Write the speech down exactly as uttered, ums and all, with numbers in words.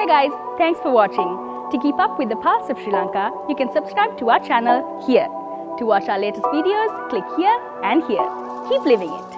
Hi guys, thanks for watching. To keep up with the pulse of Sri Lanka, you can subscribe to our channel here. To watch our latest videos, click here and here. Keep living it.